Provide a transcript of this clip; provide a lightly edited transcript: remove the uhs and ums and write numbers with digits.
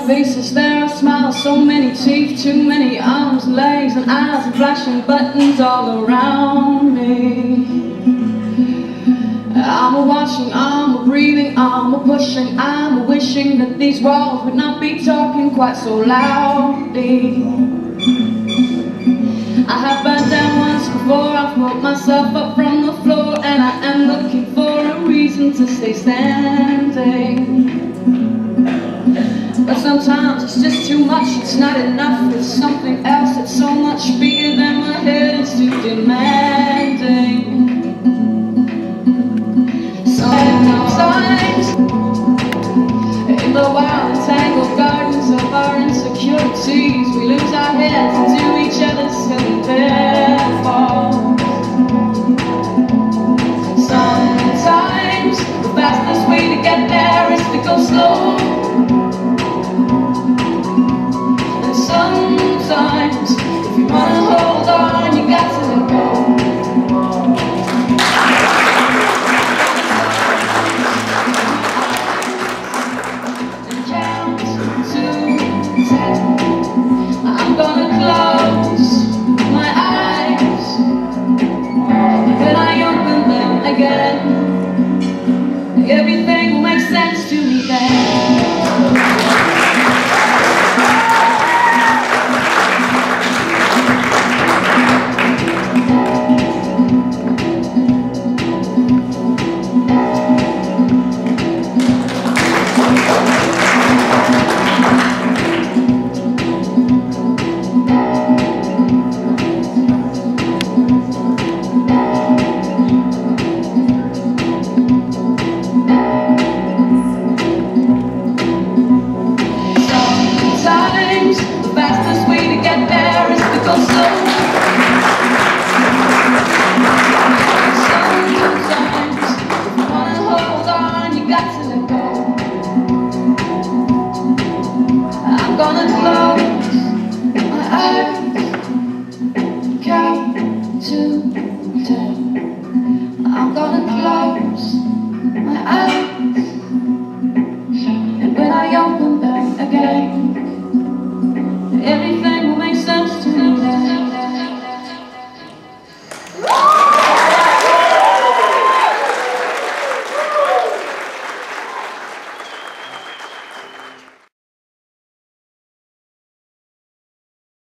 faces there are smiles, so many teeth, too many arms and legs and eyes and flashing buttons all around me. I'm a watching, I'm a breathing, I'm a pushing, I'm a wishing that these walls would not be talking quite so loudly. I have been down once before, I've pulled myself up from the floor, and I am looking for a reason to stay standing. But sometimes it's just too much, it's not enough, it's something else, it's so much bigger than my head, it's too demanding. Sometimes, in the wild and tangled gardens of our insecurities, we lose our heads into each other's silly pitfalls. Sometimes, the fastest way to get there is to go slow. And sometimes, if you wanna hold on, you got to let go. I'm gonna close my eyes, then I open them again. Everything will make sense to me then. I'm gonna close my eyes, count to 10. I'm gonna close